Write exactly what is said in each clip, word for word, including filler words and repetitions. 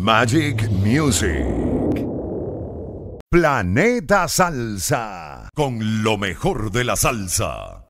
Magic Music. Planeta Salsa, con lo mejor de la salsa.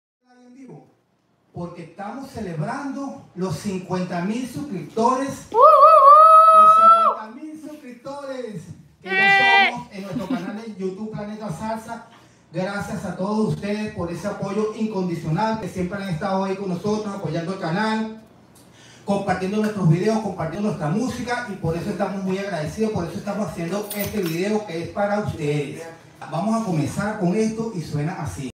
Porque estamos celebrando los cincuenta mil suscriptores. Los cincuenta mil suscriptores que ya somos en nuestro canal de YouTube Planeta Salsa. Gracias a todos ustedes por ese apoyo incondicional que siempre han estado ahí con nosotros, apoyando el canal, compartiendo nuestros videos, compartiendo nuestra música, y por eso estamos muy agradecidos, por eso estamos haciendo este video que es para ustedes. Vamos a comenzar con esto y suena así.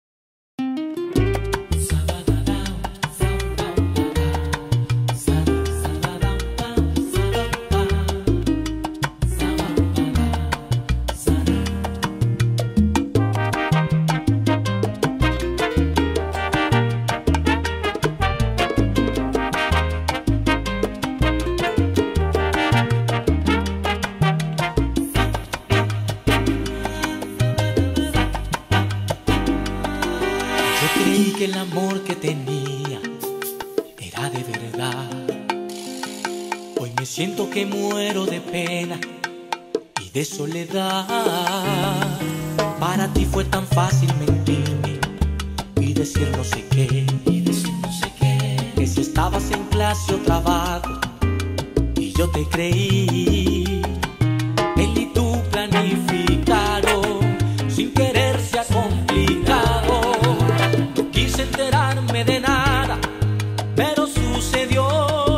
Creí que el amor que tenía era de verdad. Hoy me siento que muero de pena y de soledad. Para ti fue tan fácil mentirme y decir no sé qué, y decir no sé qué. Que si estabas en clase o trabajo y yo te creí. Él y tú planificaron, sin querer se ha complicado. Quise enterarme de nada, pero sucedió.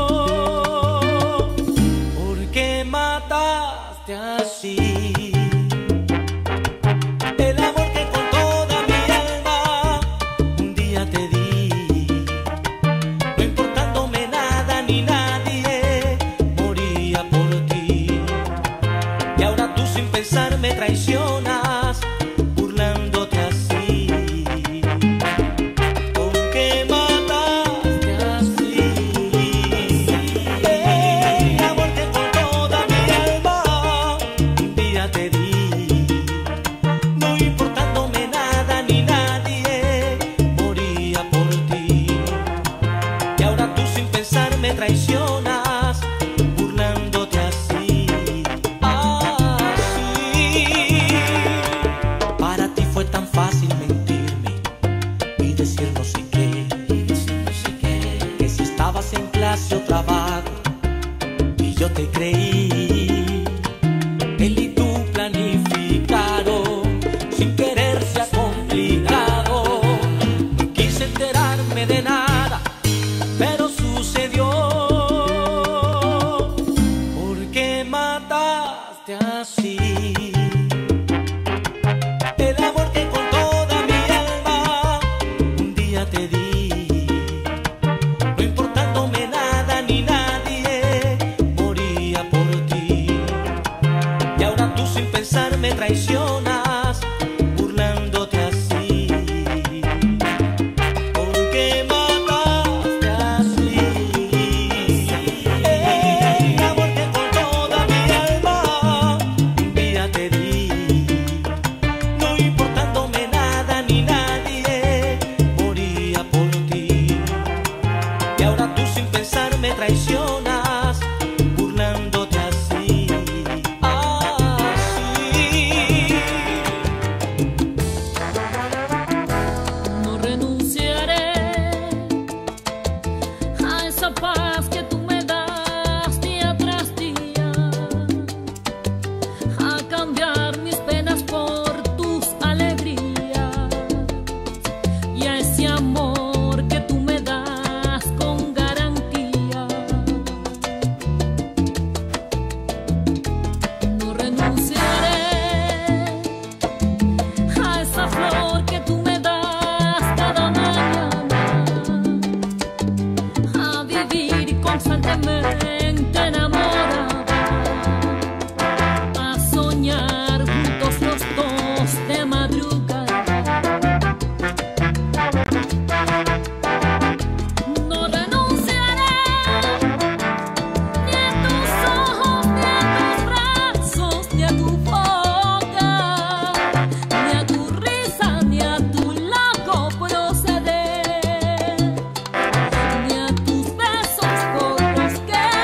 ¿Por qué mataste así el amor que con toda mi alma un día te di? No importándome nada ni nadie, moría por ti. Y ahora tú sin pensar me traicionas, burlándote así. Me traicionas, burlándote así, así. Para ti fue tan fácil mentirme y decir no sé qué, y decir no sé qué. Que si estabas en clase o trabajo y yo te creí. Él y tú planificaron, sin querer se ha complicado. No quise enterarme de nada, pero sucedió. ¿Por qué mataste así el amor que con toda mi alma un día te di? No importándome nada ni nadie, moría por ti. Y ahora tú sin pensar me traicionas, burlándote así. ¿Por qué mataste así el amor que con toda mi alma un día te di? No importándome nada ni nadie, moría por ti. Y ahora tú sin pensar me traicionas, burlándote así, así. No renunciaré a esa paz que tú me das día tras día, a cambiar mis penas por tus alegrías, y a ese amor que tú me das con garantía. No renunciaré a esa flor que tú me das cada mañana, a vivir constantemente enamorada, a soñar juntos los dos de madrugada. No renunciaré ni a tus ojos, ni a tus brazos, ni a tu boca, ni a tu risa, ni a tu loco proceder, ni a tus besos por los que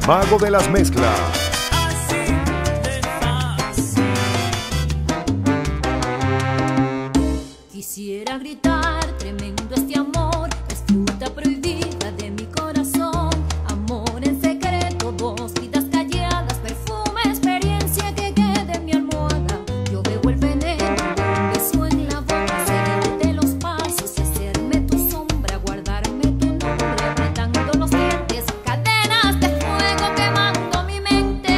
mago de las mezclas. Quisiera gritar, tremendo este amor, es fruta prohibida de mi corazón. Amor en secreto, dos vidas calladas, perfume, experiencia que quede en mi almohada. Yo bebo el veneno, un beso en la boca, seguirte los pasos y hacerme tu sombra, guardarme tu nombre, apretando los dientes, cadenas de fuego quemando mi mente.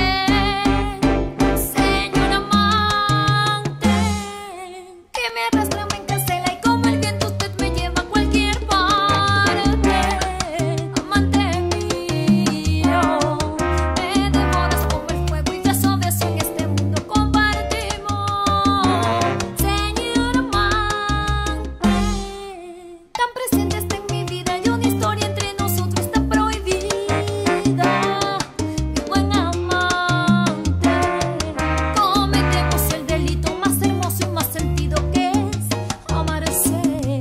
Señor amante, que me arrastra, me encarcela y como el viento usted me lleva a cualquier parte. Amante mío, me devoras como el fuego y beso de eso en este mundo compartimos. Señor amante, tan presente está en mi vida y una historia entre nosotros está prohibida. Mi buen amante, cometemos el delito más hermoso y más sentido que es amarse.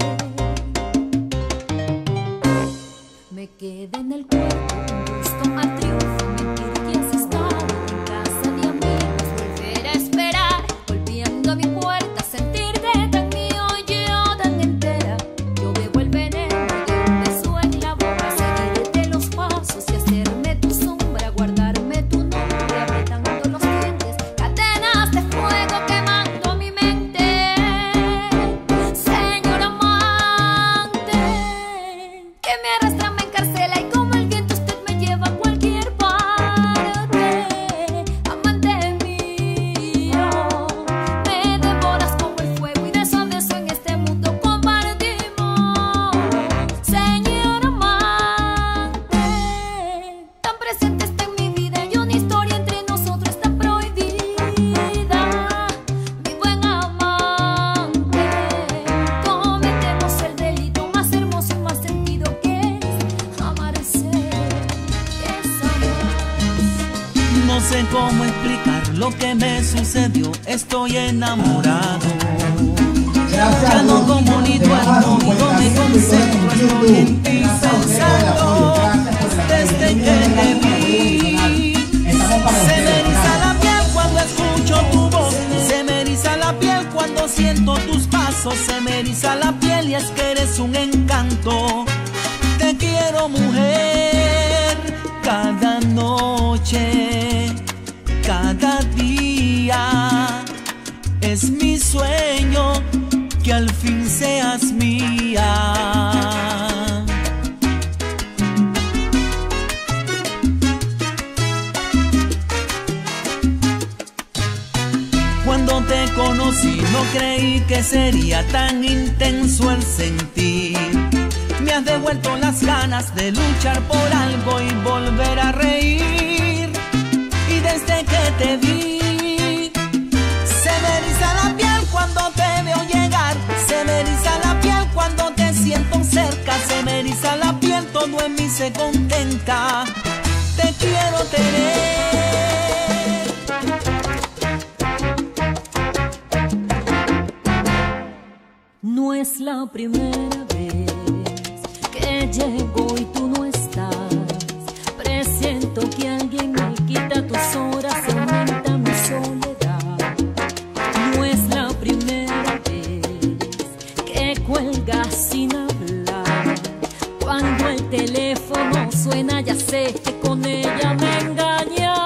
Me quedé en el cuerpo un gusto al triunfo, mentir que has estado en casa de amigos, volver a esperar, golpeando a mi puerta, sentirte tan mío y yo tan entera. Yo bebo el veneno de un beso en la boca, seguirte los pasos y hacerme tu sombra, guardarme tu nombre, apretando los dientes, cadenas de fuego quemando mi mente. Señor amante, que me arrastra, me encarcela y como el viento usted me lleva a cualquier parte. Amante mío, me devoras como el fuego y de eso de eso en este mundo compartimos. Señor amante, tan presente está en mi vida y una historia entre nosotros está prohibida. Mi buen amante, cometemos el delito más hermoso y más sentido que es amarse, que es amar. No sé cómo explicar lo que me sucedió, estoy enamorado. Gracias Ya a no Dios, comunico tenemos al a mundo, me cincuenta mil concentro, suscriptores estoy en en YouTube. ti Gracias por el pensando. apoyo, gracias por el Desde apoyo. que te Gracias por el vi, apoyo. Estamos para se me ustedes, eriza gracias. la piel cuando escucho tu voz, se me eriza la piel cuando siento tus pasos, se me eriza la piel y es que eres un encanto. Te quiero, mujer, cada noche, cada día. Es mi sueño que al fin seas mía. Cuando te conocí no creí que sería tan intenso el sentir. Me has devuelto las ganas de luchar por algo y volver a reír. Y desde que te vi, se me eriza la piel cuando te veo llegar, se me eriza la piel cuando te siento cerca, se me eriza la piel, todo en mí se contenta. Te quiero tener. No es la primera vez que llego y tú no estás. Presiento que alguien me quita tus horas y aumenta mi soledad. No es la primera vez que cuelgas sin hablar. Cuando el teléfono suena ya sé que con ella me engañas.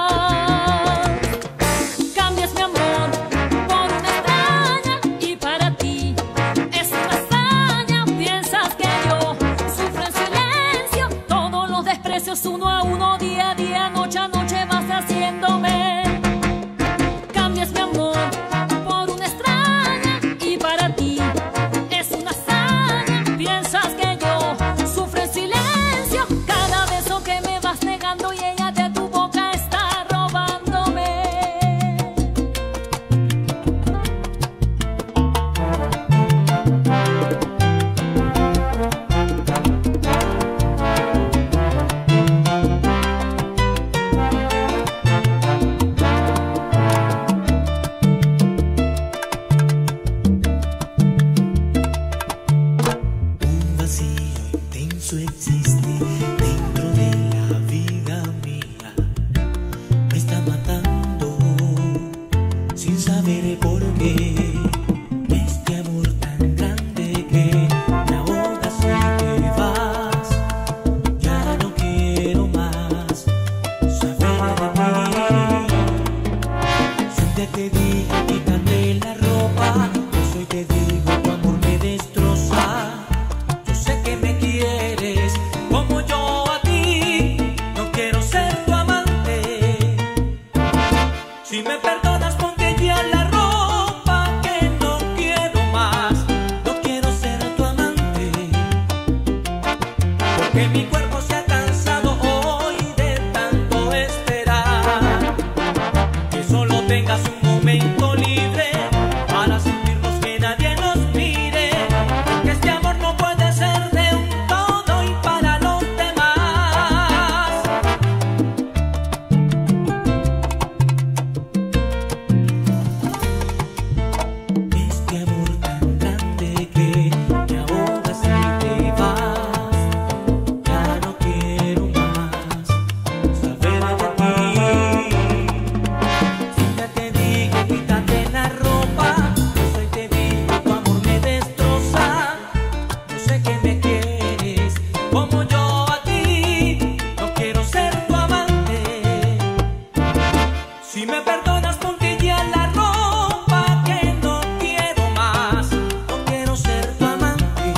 Cambias mi amor por una extraña y para ti es una hazaña. Piensas que yo sufro en silencio todos los desprecios uno a uno, día a día, noche a noche vas haciendo Cintia, te dije quítate la ropa, yo soy te digo tu amor me destroza. Yo sé que me quieres como yo a ti, no quiero ser tu amante. Si me perdonas ponte ya la ropa, que no quiero más, no quiero ser tu amante. Porque mi cuerpo se ha cansado hoy de tanto esperar. Que solo tengas un momento libre para sentirnos, que nadie nos mire. Porque este amor no puede ser de un todo y para los demás. Este amor tan grande que me ahoga si te vas. Ya no quiero más saber de ti. Cintia, te dije quítate la ropa, yo soy te digo tu amor me destroza. Yo sé que me quieres como yo a ti, no quiero ser tu amante. Si me perdonas ponte ya la ropa, que no quiero más, no quiero ser tu amante.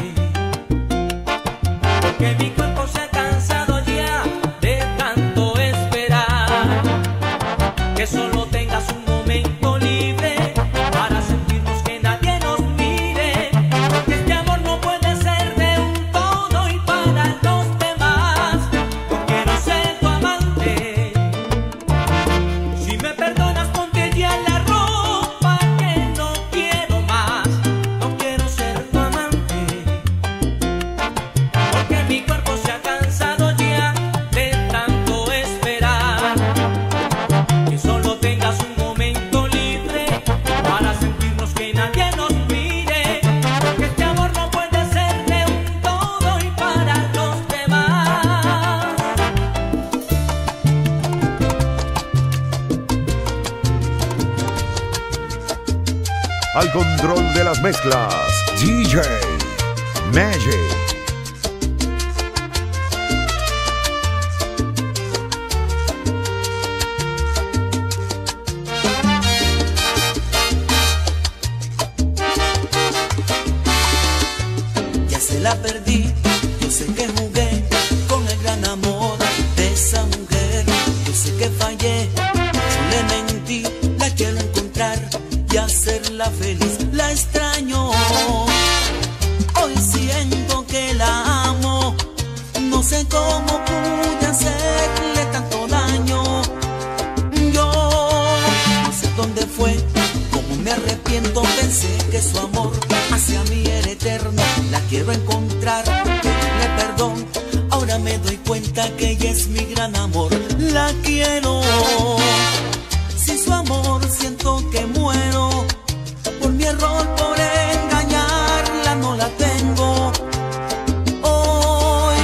Porque mi cuerpo se ha cansado ya de tanto esperar. Que solo tengas un momento libre para sentirnos, que nadie nos mire. Porque este amor no puede ser de un todo y para los demás. No quiero ser tu amante. Si me perdonas ponte ya la ropa, que no quiero más, no quiero ser tu amante. Porque mi cuerpo se ha cansado ya de tanto esperar. Que solo tengas un momento libre para sentirnos, que nadie nos mire. Porque este amor no puede ser de un todo y para los demás. Al control de las mezclas, D J Magic. Ya se la perdí, yo sé que jugué con el gran amor de esa mujer. Yo sé que fallé, yo le mentí, la quiero encontrar y hacerla feliz. La extraño, hoy siento que la amo. No sé cómo pude hacerle tanto daño. Yo no sé dónde fue, cómo me arrepiento. Pensé que su amor hacia mí era eterno. La quiero encontrar, pedirle perdón. Ahora me doy cuenta que ella es mi gran amor. La quiero, sin su amor siento que muero. Por mi error, por engañarla, no la tengo. Hoy,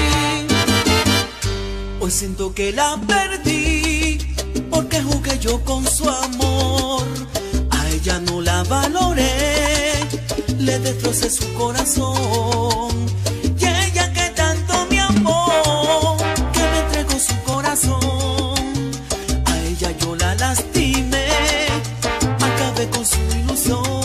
hoy siento que la perdí, porque jugué yo con su amor. A ella no la valoré, le destrocé su corazón. Y ella que tanto me amó, que me entregó su corazón. A ella yo la lastimé, acabé con su ilusión.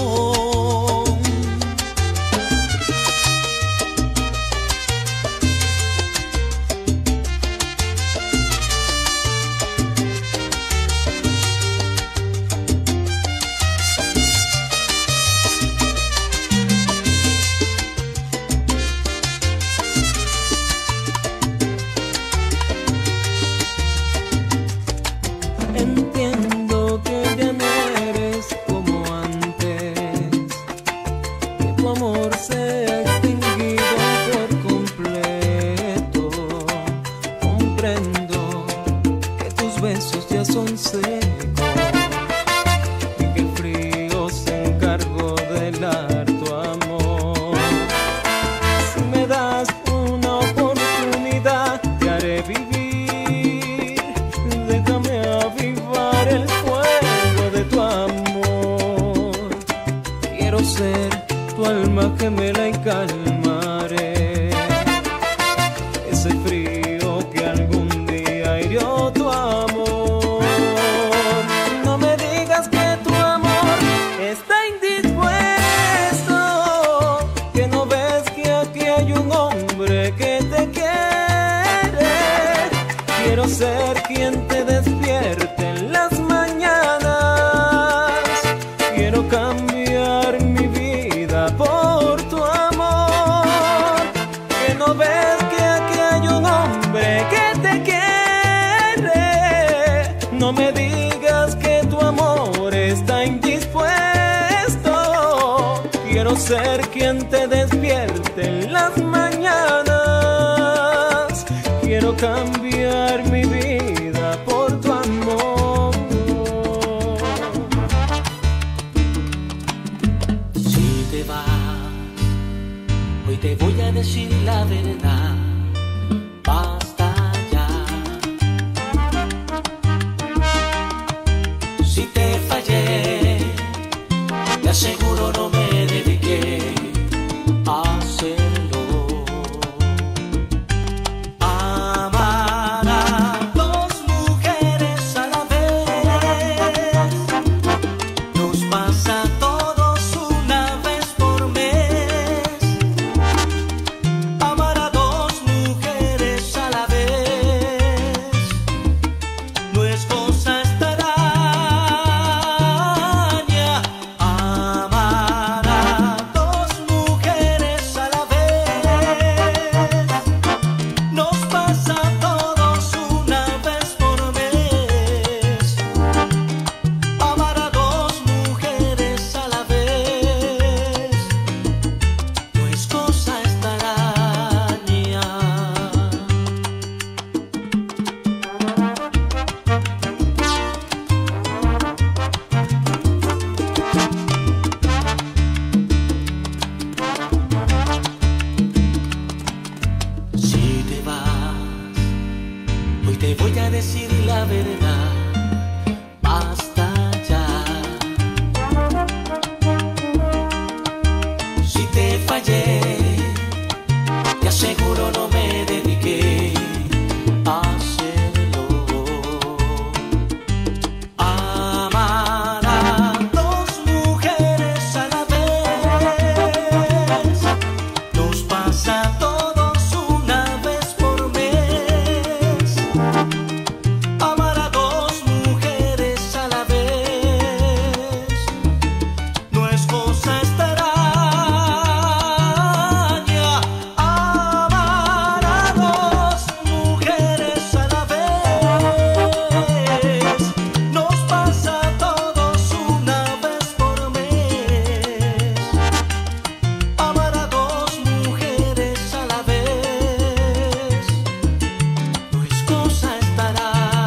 Entiendo que ya no eres como antes, que tu amor se ha extinguido por completo. Comprendo que tus besos ya son secos y que el frío se encargó de helar tu amor. Si me das una oportunidad, te haré vivir. Déjame avivar el fuego de tu amor. Quiero ser tu alma gemela y calmaré ese frío que algún día hirió tu amor. No me digas que tu amor está indispuesto. Quiero ser quien te despierte en las mañanas. Quiero cambiar mi vida por tu amor. Si te vas, hoy te voy a decir la verdad. Basta ya. Si te fallé, te aseguro no me dediqué a hacerlo. Amar a dos mujeres a la vez nos pasa a todos una vez por mes. Amar a dos mujeres a la vez no es cosa extraña. Amar a dos mujeres a la vez nos pasa a todos una vez por mes. Amar a dos mujeres a la vez no es cosa extraña. Si te vas, hoy te voy a decir la verdad. Basta ya. Si te fallé, te aseguro no me dediqué a hacerlo. Amar a dos mujeres a la vez nos pasa a todos una vez por mes. Amar a dos mujeres a la vez no es cosa extraña. Amar a dos mujeres a la vez nos pasa a todos una vez por mes. Amar a dos mujeres a la vez no es cosa extraña.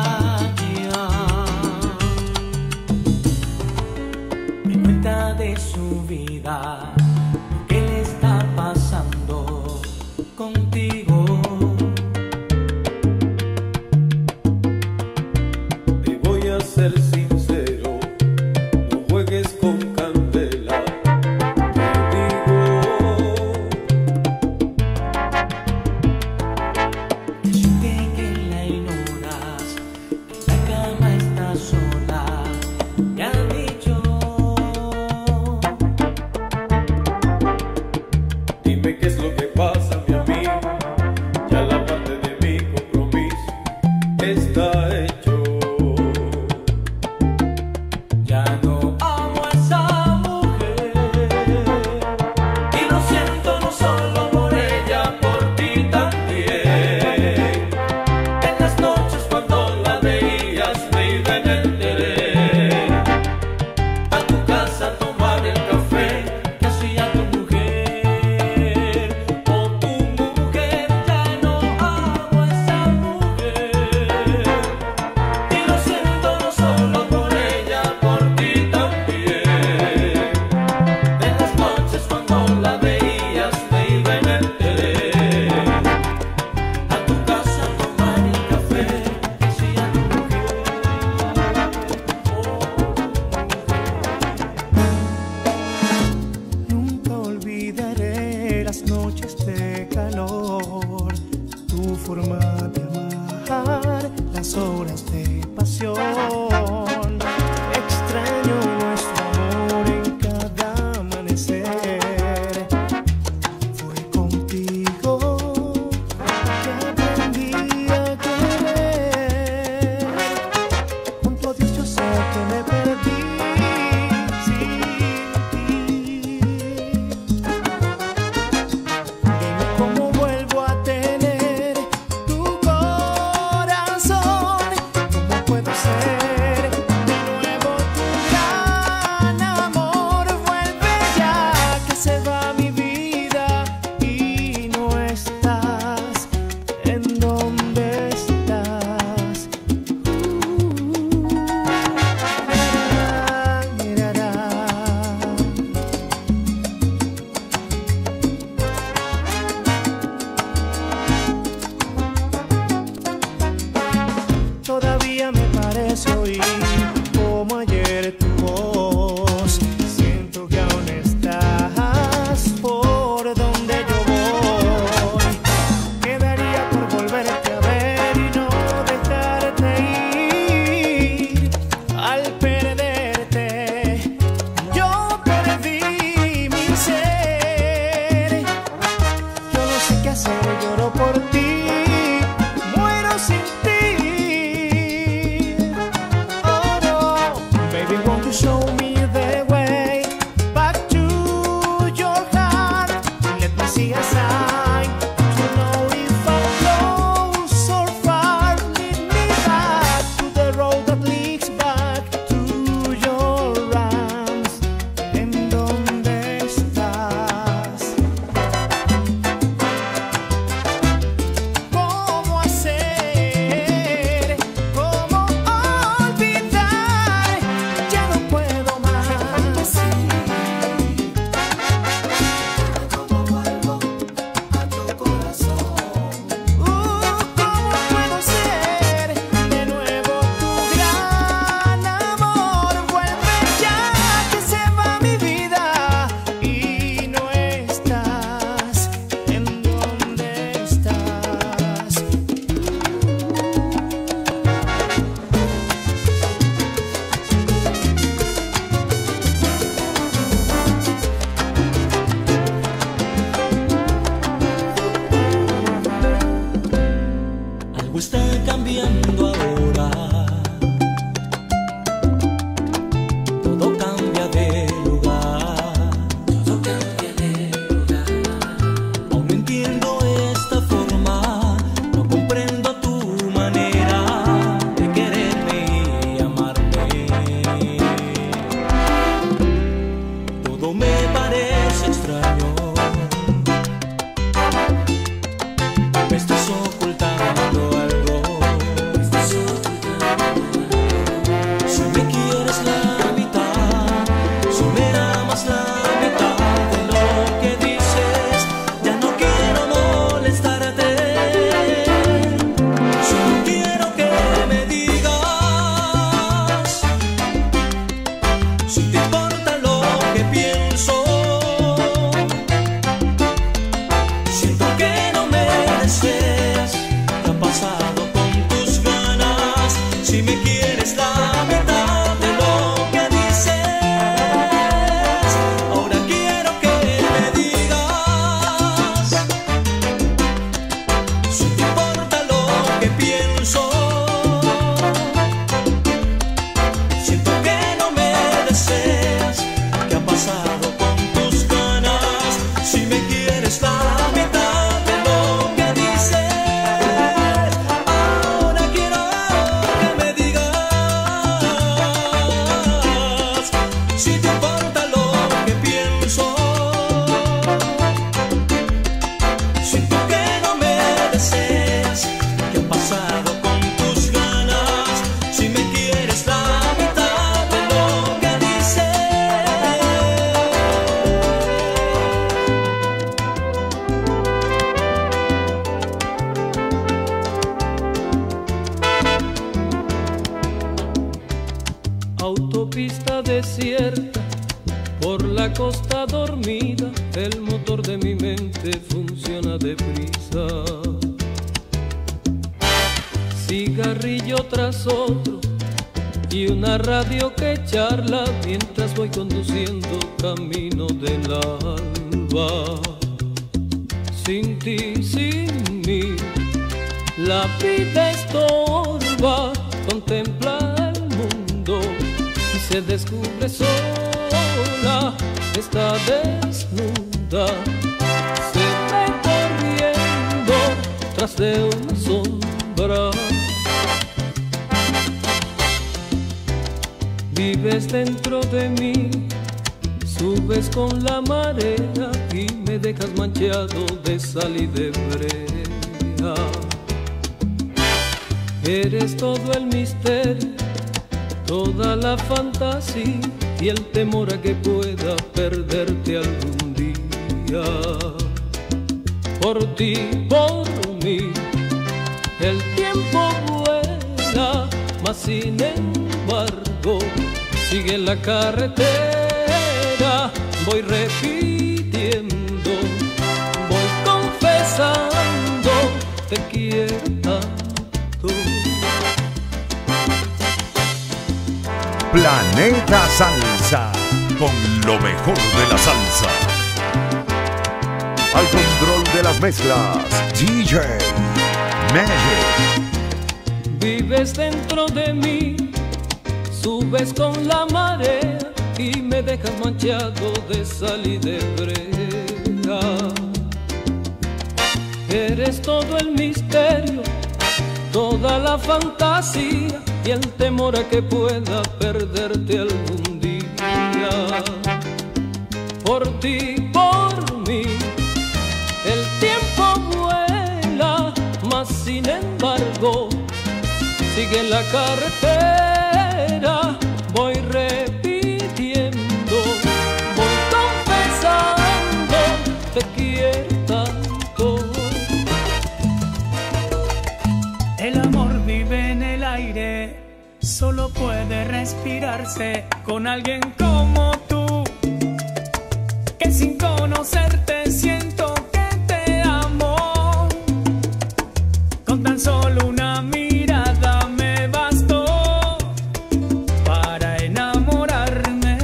Me cuenta de su vida, qué le está pasando contigo. Te voy a ser sincero, no juegues con candela, te digo. Decirte que la ignoras, que la cama está sola, me ha dicho. al perderte. Yo perdí mi ser. Yo no sé qué hacer, lloro por ti, muero sin ti. Oh no, baby, won't you show me the way back to your heart? Let me see a sign to know if I'm close or far. Lead me back to the road that leads back to your arms. ¿En dónde estás? ¿Cómo hacer? ¿Cómo olvidar? Ya no puedo más. ¿Cómo vuelvo a tu corazón? Uh, ¿cómo puedo ser de nuevo tu gran amor? Vuelve ya que se va mi vida y no estás. ¿En dónde estás? Algo está cambiando ahora. Todo cambia de lugar. Todo cambia de lugar. Aún no entiendo esta forma. No comprendo tu manera de quererme y amarme. Todo me parece extraño. Me estás ocultando algo. Si me quieres la mitad, si me amas la mitad de lo que dices, ya no quiero molestarte. Solo quiero que me digas si te importa lo que pienso. Siento que no me deseas. ¿Qué ha pasado con tus ganas? Si me quieres la mitad de lo que dices, ahora quiero que me digas si te importa lo que pienso. Siento que no me deseas. ¿Qué ha pasado con tus ganas? Si me quieres la mitad de lo que dices, ahora quiero que me digas si te importa lo que pienso. Siento que no me deseas. ¿Qué ha pasado con tus ganas? Si me quieres la mitad de lo que dices. Autopista desierta, por la costa dormida, el motor de mi mente funciona deprisa. Cigarrillo tras otro y una radio que charla mientras voy conduciendo camino del alba. Sin ti, sin mí, la vida estorba, contempla el mundo y se descubre sola, está desnuda, se ve corriendo tras de una sombra. Vives dentro de mí, subes con la marea y me dejas manchado de sal y de brea. Eres todo el misterio, toda la fantasía y el temor a que pueda perderte algún día. Por ti, por mí, el tiempo vuela, mas sin embargo sigue la carretera. Voy repitiendo, voy confesando, te quiero tanto. Planeta Salsa, con lo mejor de la salsa. Al control de las mezclas, D J Magic. Vives dentro de mí, subes con la marea y me dejas manchado de sal y de brea. Eres todo el misterio, toda la fantasía y el temor a que pueda perderte algún día. Por ti, por mí, el tiempo vuela, mas sin embargo sigue en la carretera. Voy repitiendo, voy confesando, te quiero tanto. El amor vive en el aire, solo puede respirarse con alguien como tú, que sin conocerte siento que te amo. Con tan solo una mirada me bastó para enamorarme.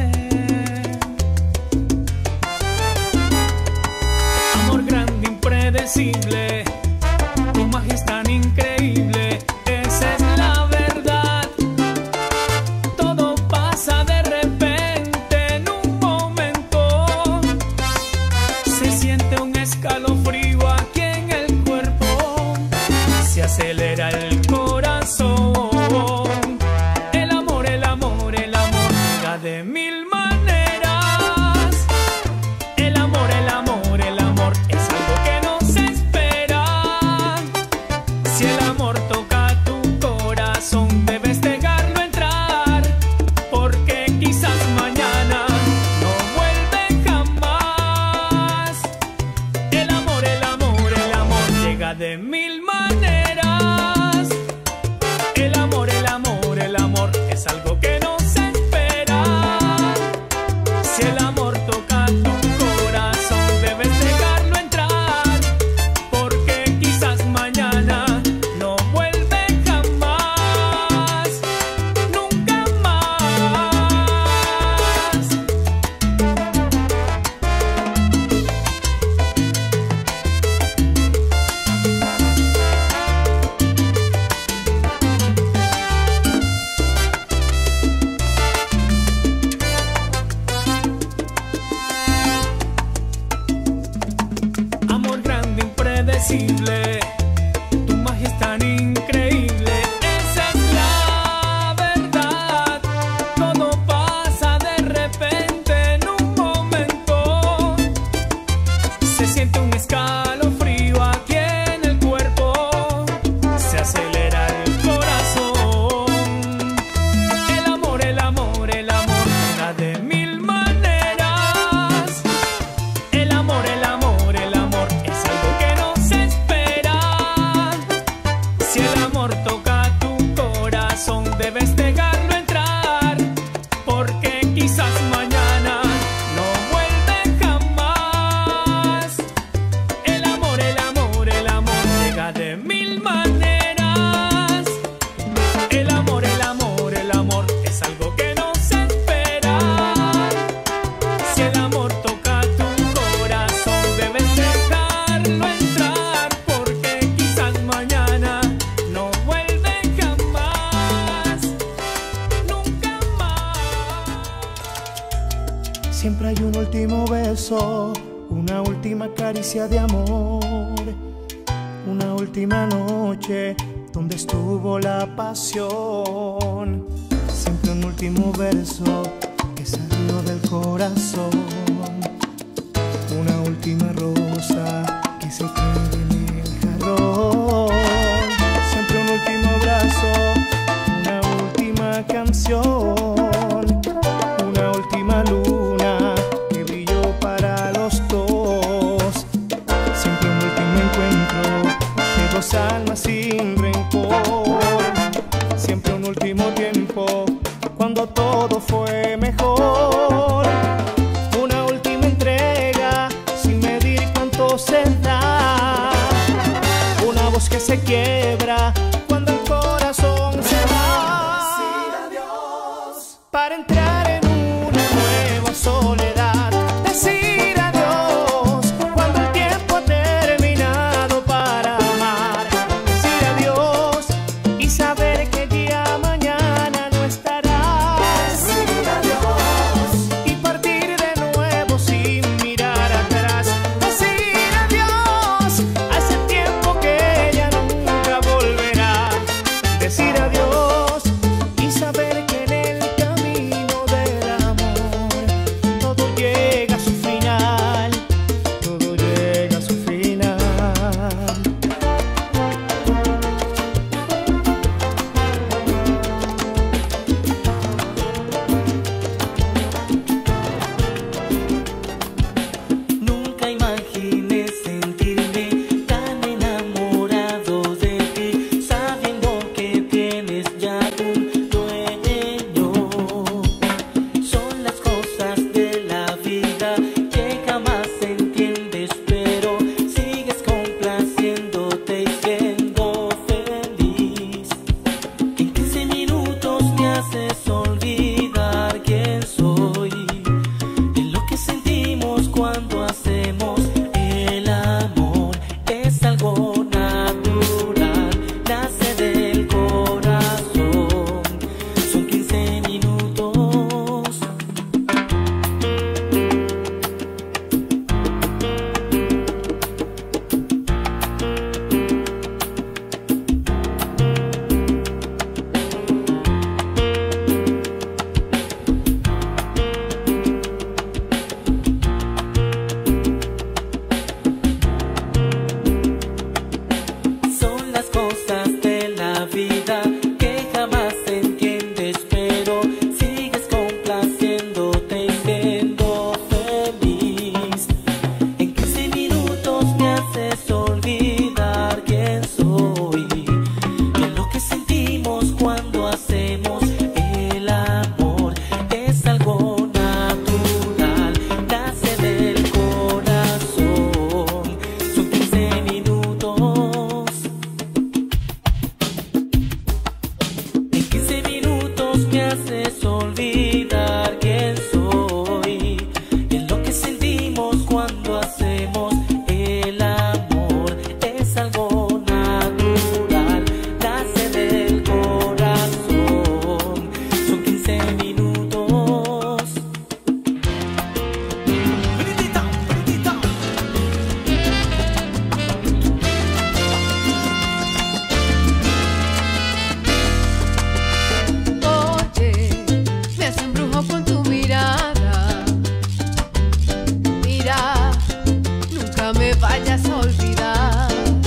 Amor grande, impredecible, tu magia es tan increíble, esa es la verdad. Todo pasa de repente en un momento, se siente un escalofrío aquí en el cuerpo, se acelera el corazón. El amor, el amor, el amor llega de mil maneras. El amor, el amor, el amor es algo que no se espera. Si el amor toca tu corazón, debes dejarlo entrar, porque quizás mañana no vuelve jamás. El amor, el amor, el amor llega de mil maneras. El amor, el amor, el amor es algo que no se espera. Si el amor toca tu corazón, debes dejarlo entrar, porque quizás mañana no vuelve jamás, nunca más. Amor grande, impredecible, tu magia es tan increíble, esa es la verdad. Todo pasa de repente en un momento, se siente un escalofrío aquí en el cuerpo, se acelera el corazón. El amor, el amor, el amor llega de mil maneras. El amor, el amor, el amor es algo que no se espera. Si el amor toca tu corazón, debes dejarlo entrar, porque quizás mañana no vuelve jamás. El amor, el amor, el amor llega de mil maneras. El amor, el amor, el amor es algo que no se espera. Si el amor toca tu corazón, debes dejarlo entrar, porque quizás mañana no vuelve jamás, nunca más. Siempre hay un último beso, una última caricia de amor, una última noche donde estuvo la pasión. Siempre un último verso que salió del corazón, una última rosa que se quede en el jarrón. Siempre un último abrazo, una última canción, una última luna que brilló para los dos. Siempre un último encuentro de dos almas sin rencor. Siempre un último tiempo cuando todo fue mejor. Una última entrega sin medir cuánto se da. Una voz que se quiebra cuando el corazón se va. Decir adiós para para entrar en una nueva soledad. Decir adiós cuando el tiempo ha terminado para amar. Decir adiós y saber que ya mañana no estarás. Decir adiós y partir de nuevo sin mirar atrás. Decir adiós a ese tiempo que ya nunca volverá. Decir adiós y saber que en el camino del amor todo llega a su final, todo llega a su final. Nunca imaginé sentirme tan enamorado de ti, sabiendo que tienes ya un dueño. Son las cosas de la vida que jamás entiendes, pero sigues complaciéndote y siendo feliz. En quince minutos me haces olvidar quién soy, de lo que sentimos cuando hacemos el amor. Es algo natural, nace del corazón. Son quince minutos. Son las cosas de la vida que jamás entiendes, pero sigues complaciéndote y siendo feliz. En quince minutos me haces olvidar quién soy, de lo que sentimos cuando hacemos el amor. Es algo natural, nace del corazón. Son quince minutos. En quince minutos me haces olvidar quién soy, de lo que sentimos cuando hacemos el amor. Es algo natural, nace del corazón. Son quince minutos. Brinita, brinita. Oye, me has embrujado con tu mirada. Mira, nunca me vayas a olvidar.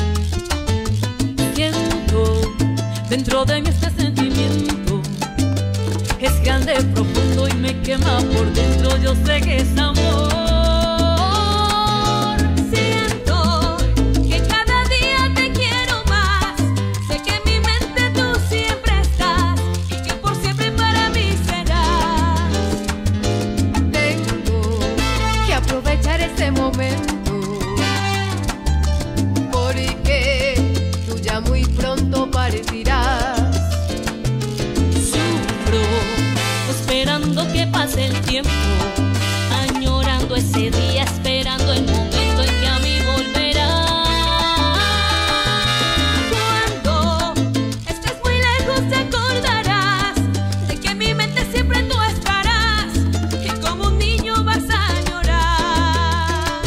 Siento dentro de mí este sentimiento. Es grande, profundo y me quema por dentro. Yo sé que es amor. Siento que cada día te quiero más. Sé que en mi mente tú siempre estás y que por siempre para mí serás. Tengo que aprovechar este momento, porque tú ya muy pronto partirás. Sufro esperando que pase el tiempo, añorando ese día, esperando el momento en que a mí volverás. Cuando estés muy lejos te acordarás de que en mi mente siempre tú estarás, que como un niño vas a llorar.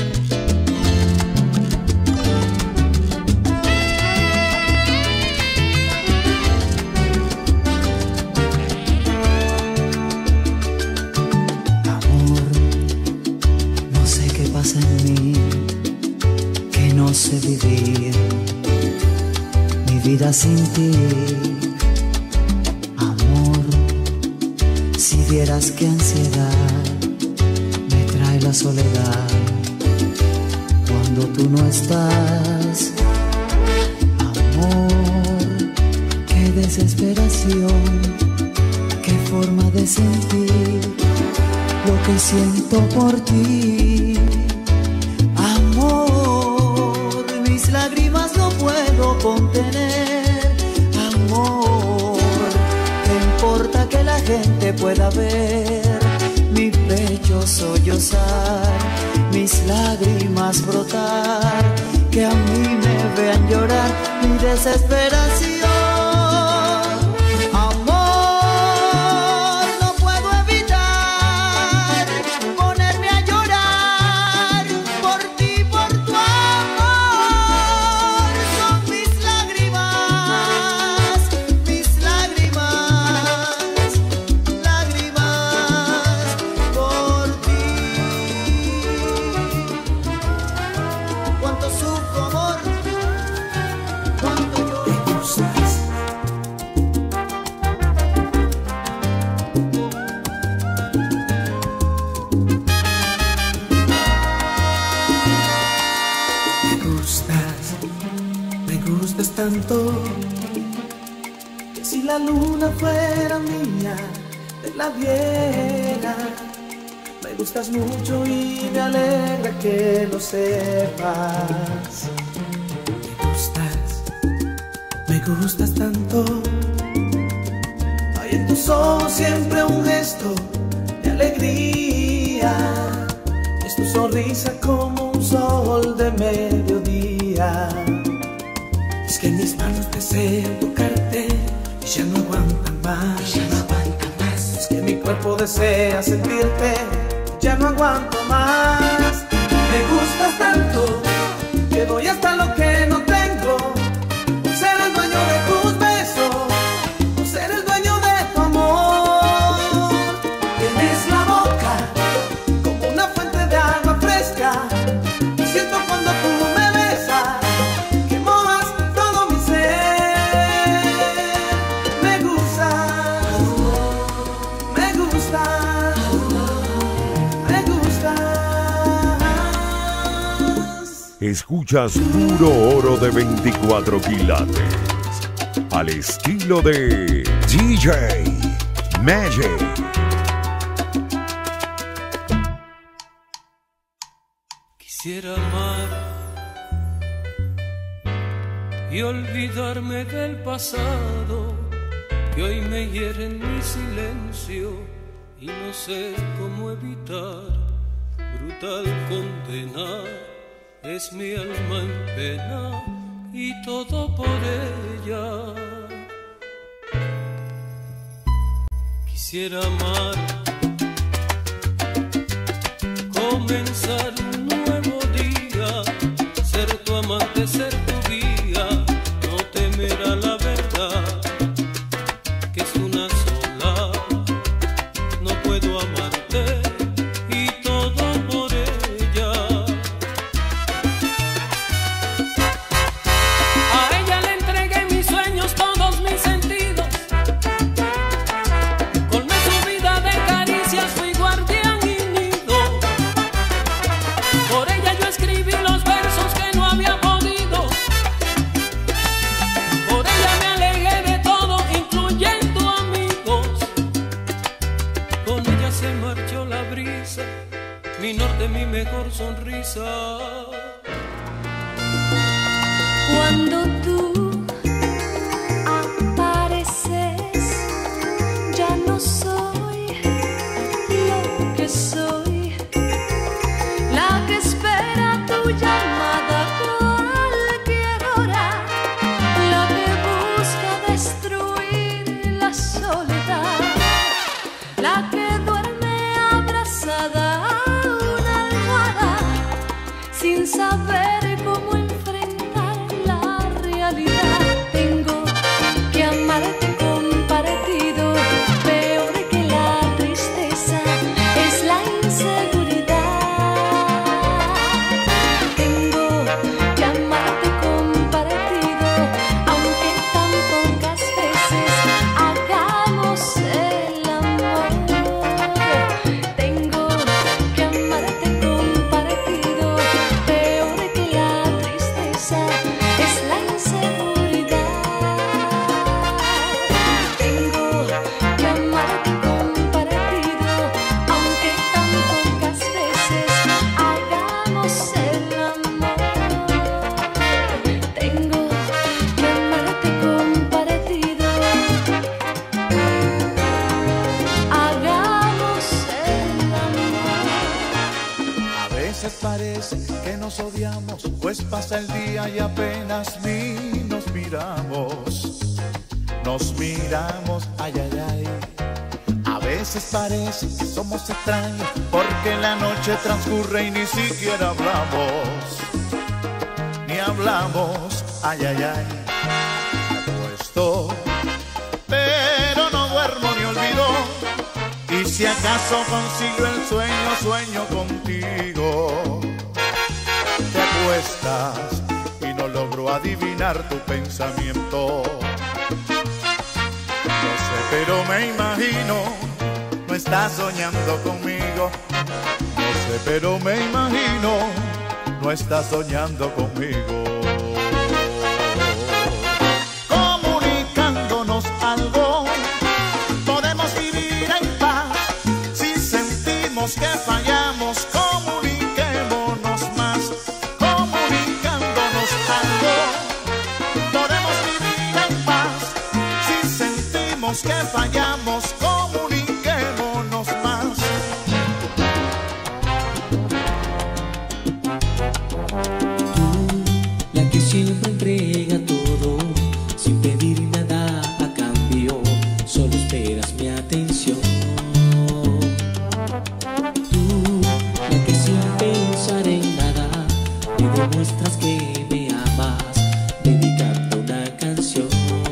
Amor, no sé qué pasa en mí, que no sé vivir mi vida sin ti. Amor, si vieras qué ansiedad me trae la soledad cuando tú no estás. Amor, qué desesperación, qué forma de sentir lo que siento por ti. Amor, mis lágrimas no puedo contener. Amor, ¿qué importa que la gente te pueda ver, mi pecho sollozar, mis lágrimas brotar, que a mí me vean llorar mi desesperación. Tanto que si la luna fuera mía, te la viera. Me gustas mucho y me alegra que lo sepas. Me gustas, me gustas tanto. Hay en tus ojos siempre un gesto de alegría. Es tu sonrisa como un sol de mediodía. Es que mis manos desean tocarte y ya no aguantan más, ya no aguantan más. Es que mi cuerpo desea sentirte y ya no aguanto más. Me gustas tanto que doy hasta lo que no tengo, por ser el dueño de tus besos, por ser el dueño de tu amor. Tienes la boca como una fuente de agua fresca, y siento cuando tú me besas que mojas todo mi ser. Me gustas, me gustas, me gustas. Escuchas puro oro de veinticuatro quilates, al estilo de D J Magic. Quisiera amar y olvidarme del pasado, que hoy me hiere en mi silencio y no sé cómo evitar. Brutal condena es mi alma en pena y todo por ella. Quisiera amar, comenzar un nuevo día, ser tu amante, ser tu guía, no temer a la verdad, que es una sola. No puedo amarte y todo por ella. A ella le entregué mis sueños, todos mis sentidos, colmé su vida de caricias, fui guardián y nido. Por ella yo escribí los versos que no había podido, por ella me alegué de todo, incluyendo amigos. Con ella se marchó la brisa, mi norte, mi mejor sonrisa. Cuando tú apareces, ya no soy lo que soy, la que espera tu llamada a cualquier hora, la que busca destruir la soledad, la que duerme abrazada a una almohada sin saber cómo enfrentar la realidad. parece que nos odiamos, pues pasa el día y apenas ni nos miramos. Nos miramos, ay, ay, ay. A veces parece que somos extraños, porque la noche transcurre y ni siquiera hablamos. Ni hablamos, ay, ay, ay. Me acuesto, pero no duermo ni olvido. Y si acaso consigo el sueño, sueño contigo. Te acuestas y no logro adivinar tu pensamiento. No sé, pero me imagino, no estás soñando conmigo. No sé, pero me imagino, no estás soñando conmigo. Comunicándonos algo, podemos vivir en paz. Si sentimos que fallamos, comuniquémonos más. Comunicándonos algo, podemos vivir en paz. Si sentimos que fallamos, comuniquémonos más. La que siempre entrega todo, sin pedir nada a cambio, solo esperas mi atención. Tú, la que sin pensar en nada, me demuestras que me amas, dedicando una canción.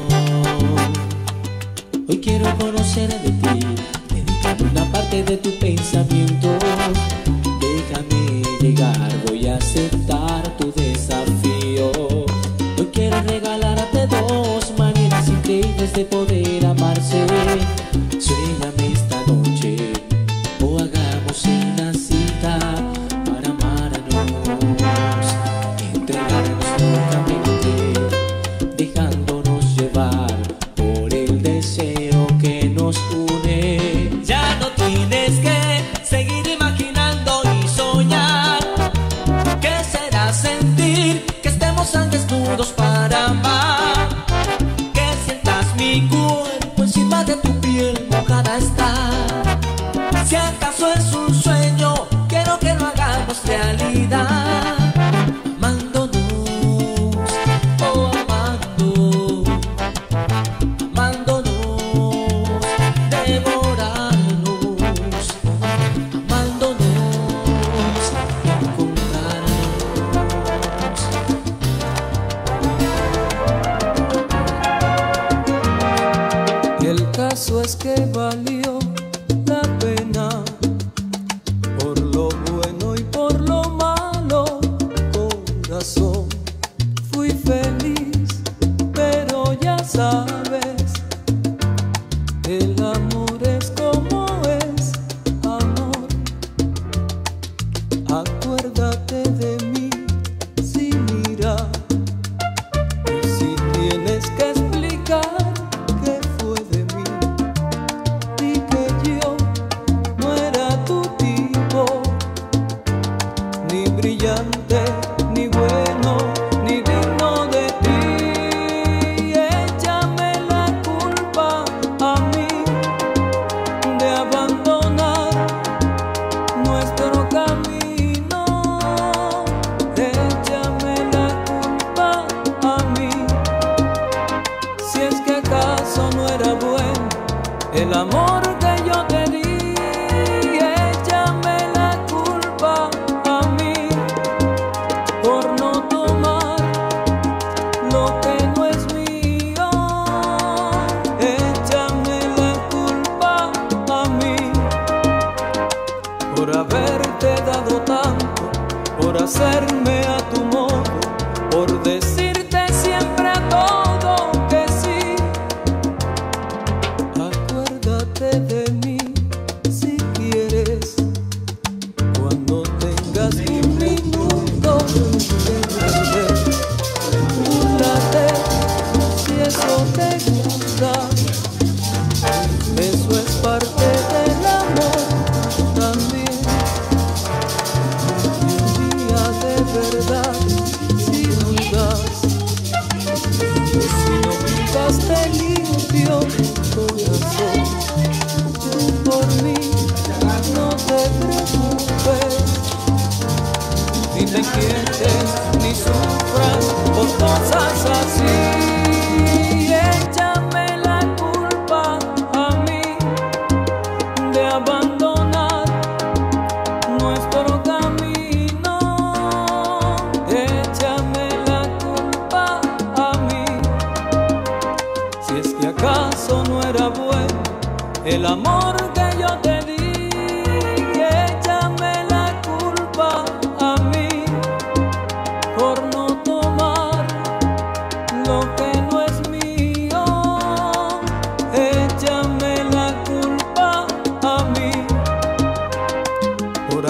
Hoy quiero conocer de ti, dedicando una parte de tu pensamiento. Déjame llegar, voy a aceptar tu desafío. Hoy quiero regalarte dos maneras increíbles de poder amarse. Suéñame esta noche o hagamos una cita para amarnos, entregarnos locamente, dejándonos llevar por el deseo que nos une. Ya no tienes que seguir imaginando y soñar. ¿Qué será sentir que estemos tan desnudos para amar? Que sientas mi cuerpo encima de tu piel mojada está. Si acaso es un sueño, quiero que lo hagamos realidad. Amándonos, oh amando, amándonos, devorarnos, amándonos, encontrarnos. El caso es que valió la pena, por lo bueno y por lo malo, corazón. Fui feliz, pero ya sabes, el amor es como es, amor. Acuérdate de mí, si mira, y si tienes que explicar qué fue de mí, di que yo no era tu tipo, ni brillante, ni bueno, ni digno de ti. Échame la culpa a mí de abandonar nuestro camino. Échame la culpa a mí, si es que acaso no era bueno el amor que yo te di. Échame la culpa a mí por no tomar lo que no es mío. Échame la culpa a mí por haberte dado tanto, por hacerme a tu modo, por decirte siempre a todo que sí. Acuérdate de mí si quieres, cuando tengas un minuto de perder. Búrlate si eso te gusta, eso es parte del amor también. Y un día de verdad, si dudas,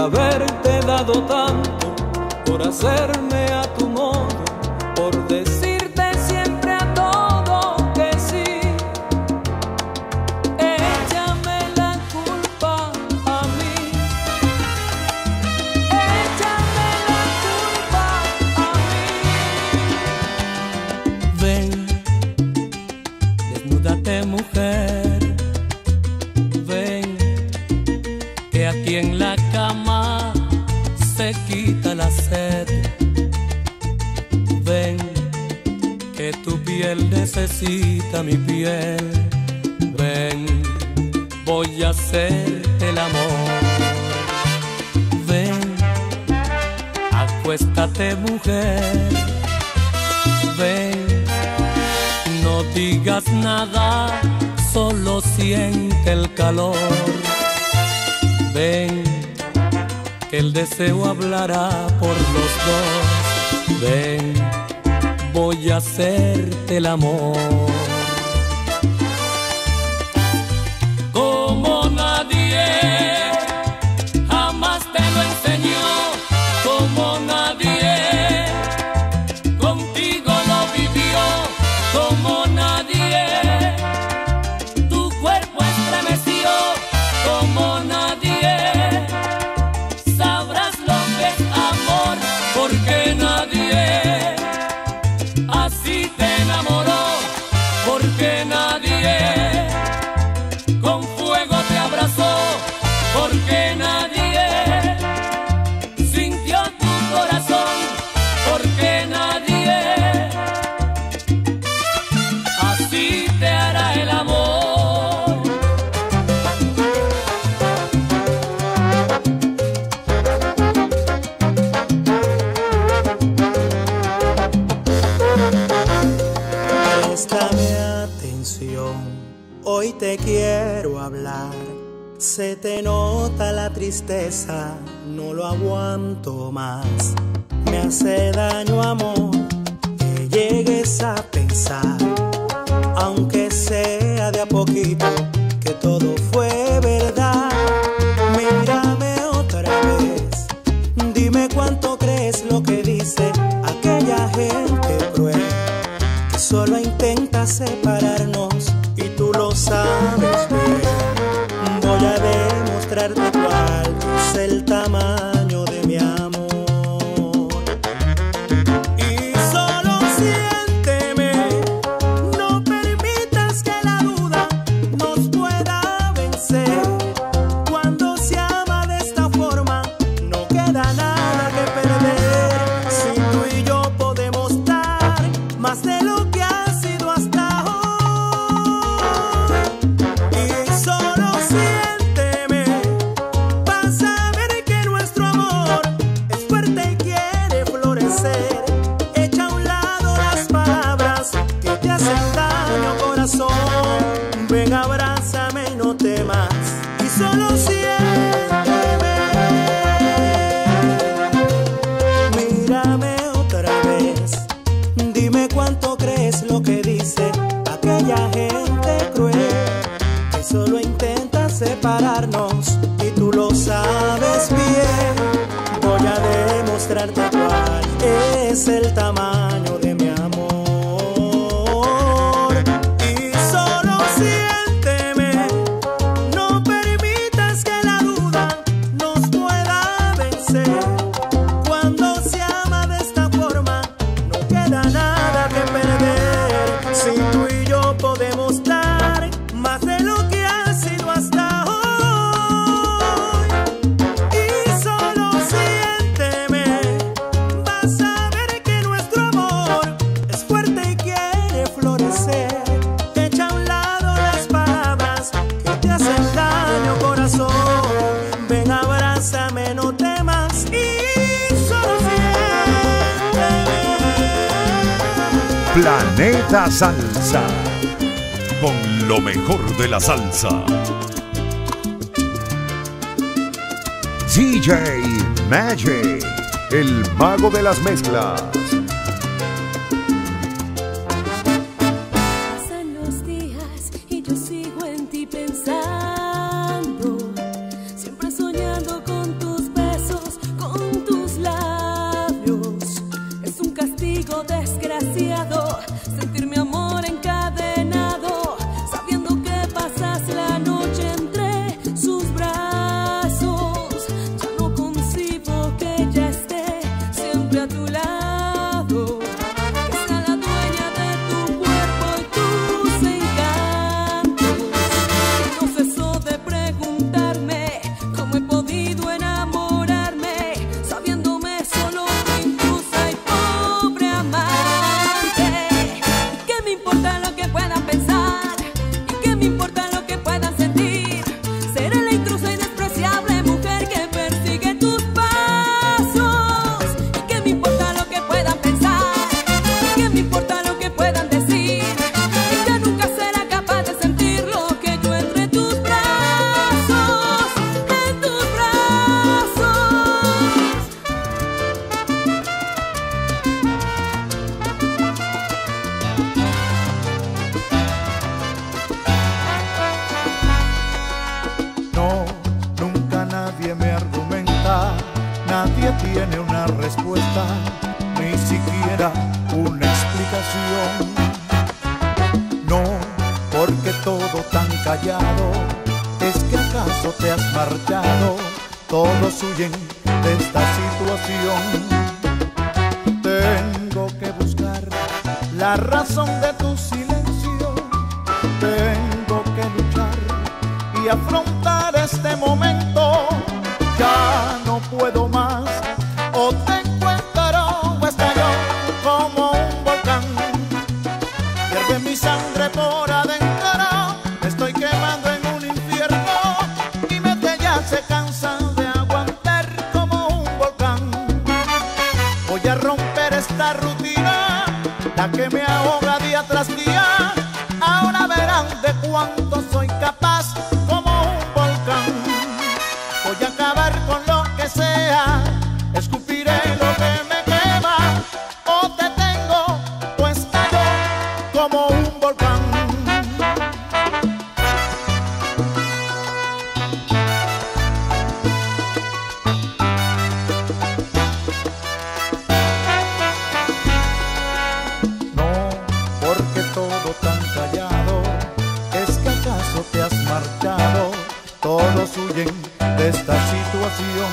haberte dado tanto, por hacerme a tu modo, por decirte siempre a todo que sí. Échame la culpa a mí, échame la culpa a mí. Ven, desnúdate mujer, ven, que aquí en la cama se quita la sed. Ven, que tu piel necesita mi piel. Ven, voy a hacerte el amor. Ven, acuéstate mujer. Ven, no digas nada, solo siente el calor. Ven, que el deseo hablará por los dos. Ven, voy a hacerte el amor. Como nadie jamás te lo enseñó, como nadie contigo lo vivió, como nadie tu cuerpo estremeció, como nadie sabrás lo que es amor, porque nadie así te enamoró, porque nadie con fuego te abrazó, porque nadie sintió tu corazón, porque nadie así te hará el amor. Préstame atención, hoy te quiero hablar. Se te nota la tristeza, no lo aguanto más. Me hace daño, amor, que llegues a pensar, aunque sea de a poquito, que todo fue verdad. Mírame otra vez, dime cuánto crees lo que dice aquella gente cruel, que solo intenta separarnos y tú lo sabes bien. Voy a demostrarte cuál es el tamaño de mi amor. Y solo siénteme, no permitas que la duda nos pueda vencer. Cuando se ama de esta forma, no queda nada que perder. Si tú y yo podemos dar más de lo que ha sido hasta hoy. Y solo siénteme, vas a ver que nuestro amor es fuerte y quiere florecer. Echa a un lado las palabras que te hacen daño, corazón. Ven, abrázame y no temas. Y solo siénteme, mírame otra vez, dime cuánto crees lo que dice aquella gente cruel, que solo intenta separarnos y tú lo sabes bien. Voy a demostrarte cuál es el tamaño de mi amor. Y solo siénteme, no permitas que la duda nos pueda vencer. Cuando se ama de esta forma, no queda nada que perder. Si tú y yo podemos dar más de lo que ha sido hasta hoy. Y solo siénteme, vas a ver que nuestro amor es fuerte y quiere florecer. Echa a un lado las palabras que te hacen daño, corazón. Ven, abrázame, no temas. Y solo siénteme. Planeta Salsa, con lo mejor de la salsa. D J Magic, el mago de las mezclas. Pasan los días y yo sigo en ti pensando, siempre soñando con tus besos. nadie me argumenta, nadie tiene una respuesta, ni siquiera una explicación. No, porque todo tan callado, ¿es que acaso te has marchado? Todos huyen de esta situación. Tengo que buscar la razón de tu silencio, tengo que luchar y afrontar este momento. Ya no puedo más, o te encuentro o estallo como un volcán. Pierde mi sangre por adentro, me estoy quemando en un infierno. Mi mente ya se cansa de aguantar como un volcán. Voy a romper esta rutina, la que me ahoga día tras día. Ahora verán de cuánto soy capaz como un volcán. Voy a acabar con lo que sea, escupiré lo que me quema. O te tengo o estallo como un volcán. No, porque todo tan callado, ¿es que acaso te has marchado? Todos huyen de esta situación.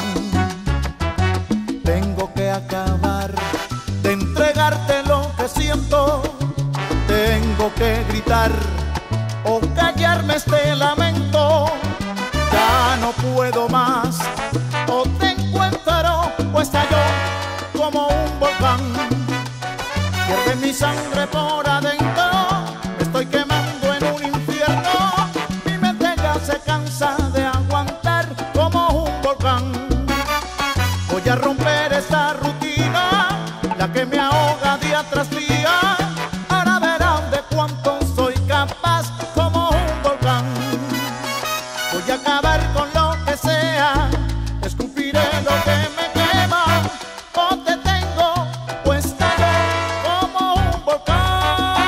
Tengo que acabar de entregarte lo que siento. Tengo que gritar o callarme este lamento. Ya no puedo más, o te encuentro o estallo como un volcán. Pierde mi sangre por adentro, me estoy quemando en un infierno. Mi mente ya se cansa de aguantar como un volcán. Voy a romper esta rutina, la que me ahoga día tras día. Ahora verán de cuánto soy capaz como un volcán. Voy a acabar con lo que sea, escupiré lo que me quema. O te tengo o estallo como un volcán.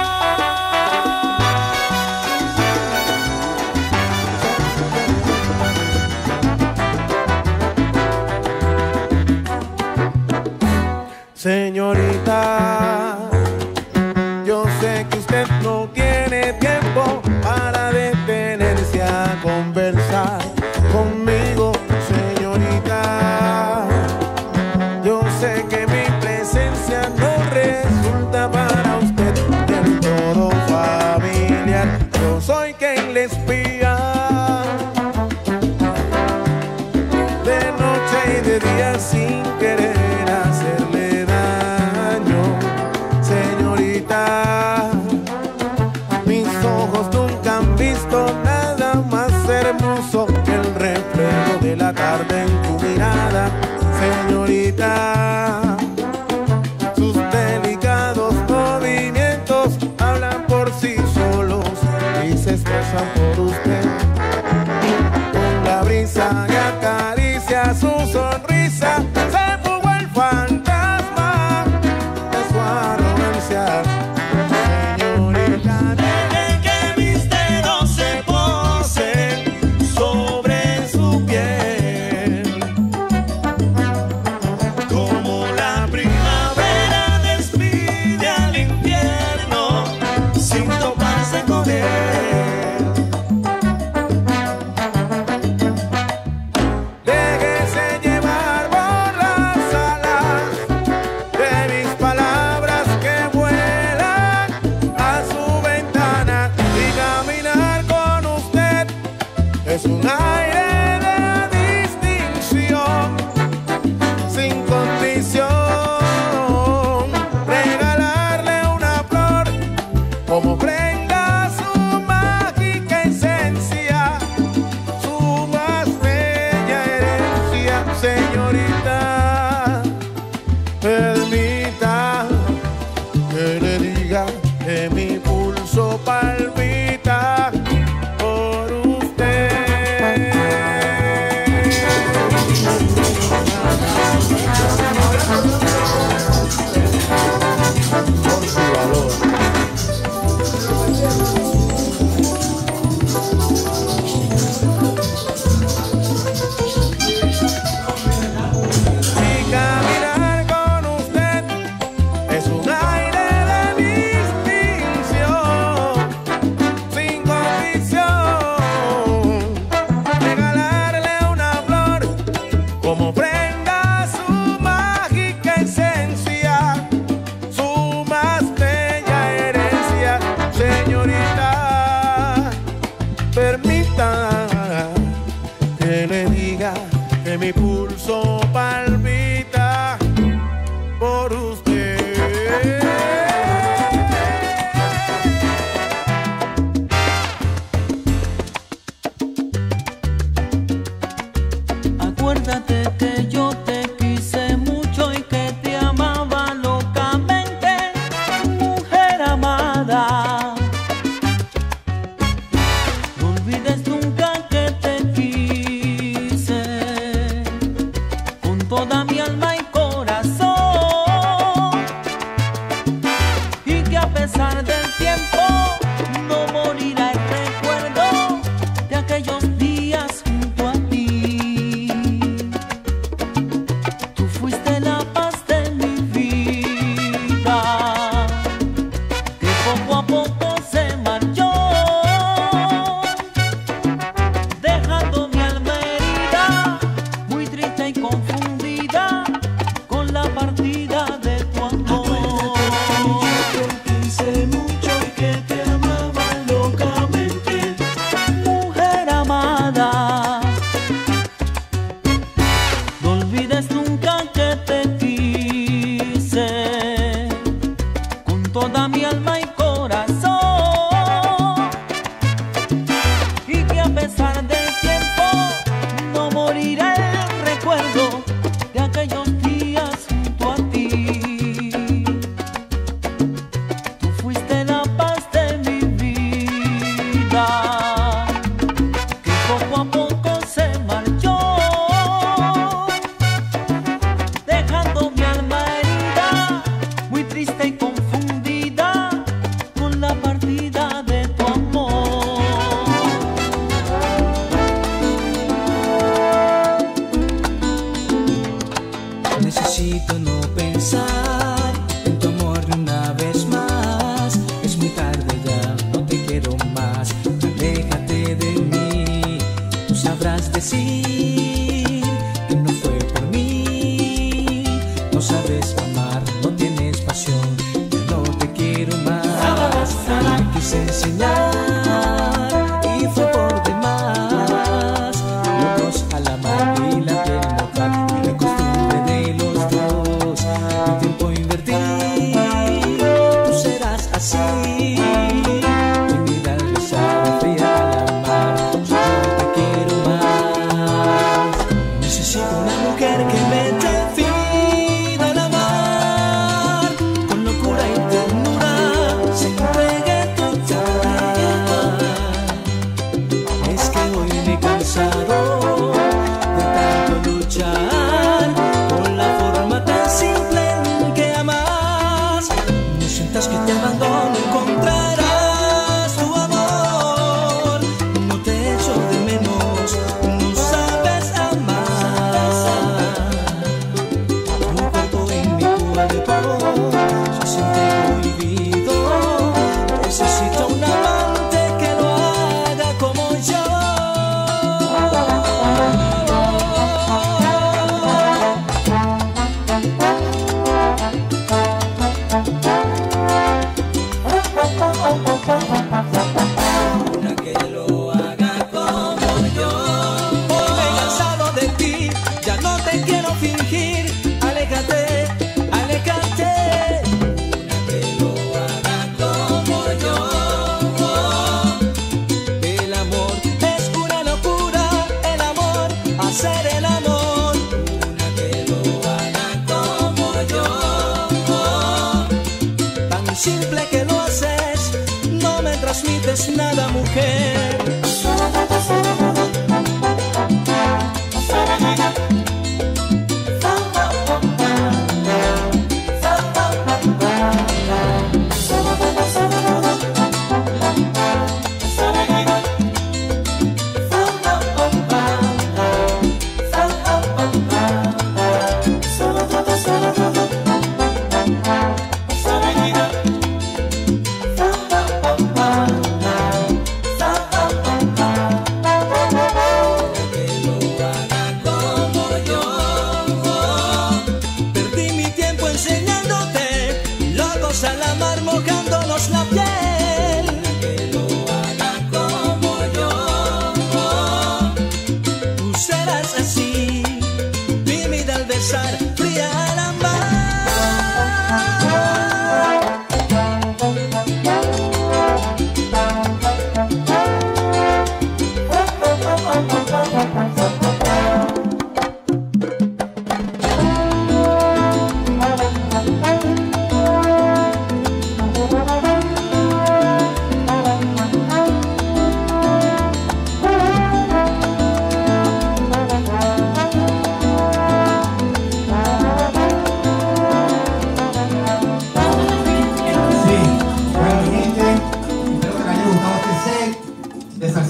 Señorita, yo sé que usted no tiene tiempo para detenerse a conversar conmigo, señorita. Yo sé que mi presencia no resulta para usted del todo familiar. Yo soy quien le espía de noche y de día sin querer hacerle daño, señorita. Mis ojos nunca han visto nada más hermoso que el reflejo de la tarde en tu mirada, señorita. Sus delicados movimientos hablan por sí solos y se esfuerzan por usted. Con la brisa que acaricia su sonrisa, se fugó como prenda su mágica esencia, su más bella herencia. Señorita, permita que le diga que mi pulso palpita por usted. Acuérdate que yo te quise mucho y que te amaba locamente, mujer amada. No olvides nunca que te quise con toda mi alma y corazón, y que a pesar del tiempo no morirá el recuerdo de aquellos días junto a ti. Tú fuiste la paz de mi vida, que poco a poco se marchó, dejando mi alma herida, muy triste y confundida.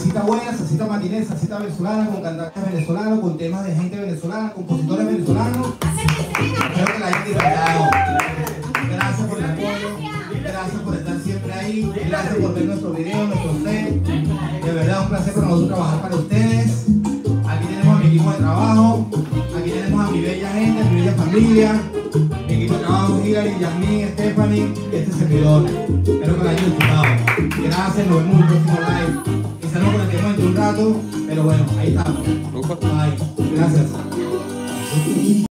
salsita buena, salsita matinés, salsita venezolana, con cantantes venezolanos, con temas de gente venezolana, compositores venezolanos. Espero que la hayan disfrutado. Gracias por el apoyo, gracias por estar siempre ahí, gracias por ver nuestros videos, nuestros set. De verdad, un placer para nosotros trabajar para ustedes. Aquí tenemos a mi equipo de trabajo, aquí tenemos a mi bella gente, a mi bella familia, mi equipo de trabajo, Hilary, Yasmín, Stephanie y este servidor. Espero que lo hayan disfrutado. Gracias, nos vemos en el próximo live. Quizá nos conectemos dentro de un rato, pero bueno, ahí estamos. Bye. Gracias.